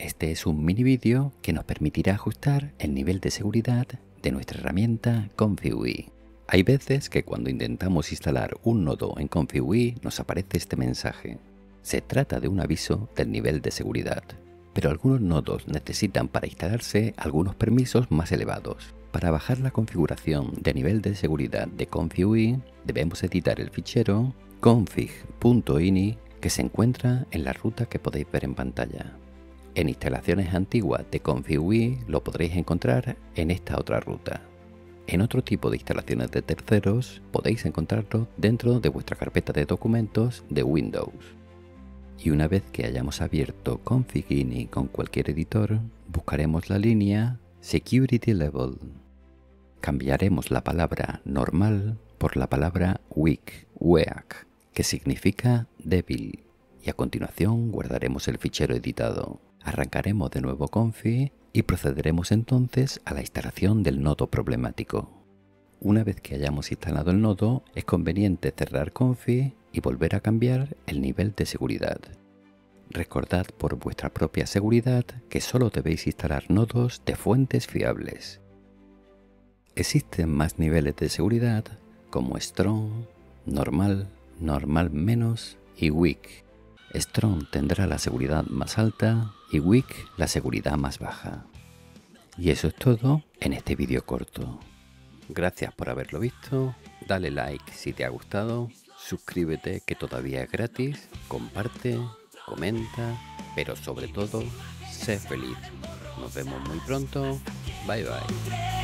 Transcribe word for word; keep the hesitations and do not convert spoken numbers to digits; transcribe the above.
Este es un mini vídeo que nos permitirá ajustar el nivel de seguridad de nuestra herramienta ComfyUI. Hay veces que cuando intentamos instalar un nodo en ComfyUI nos aparece este mensaje. Se trata de un aviso del nivel de seguridad, pero algunos nodos necesitan para instalarse algunos permisos más elevados. Para bajar la configuración de nivel de seguridad de ComfyUI debemos editar el fichero config punto ini que se encuentra en la ruta que podéis ver en pantalla. En instalaciones antiguas de ComfyUI lo podréis encontrar en esta otra ruta. En otro tipo de instalaciones de terceros podéis encontrarlo dentro de vuestra carpeta de documentos de Windows. Y una vez que hayamos abierto config ini con cualquier editor, buscaremos la línea Security Level. Cambiaremos la palabra normal por la palabra weak, weak, que significa débil, y a continuación guardaremos el fichero editado. Arrancaremos de nuevo Comfy y procederemos entonces a la instalación del nodo problemático. Una vez que hayamos instalado el nodo, es conveniente cerrar Comfy y volver a cambiar el nivel de seguridad. Recordad por vuestra propia seguridad que solo debéis instalar nodos de fuentes fiables. Existen más niveles de seguridad como Strong, Normal, Normal menos y Weak. Strong tendrá la seguridad más alta y Weak la seguridad más baja. Y eso es todo en este vídeo corto. Gracias por haberlo visto, dale like si te ha gustado, suscríbete que todavía es gratis, comparte, comenta, pero sobre todo, sé feliz. Nos vemos muy pronto, bye bye.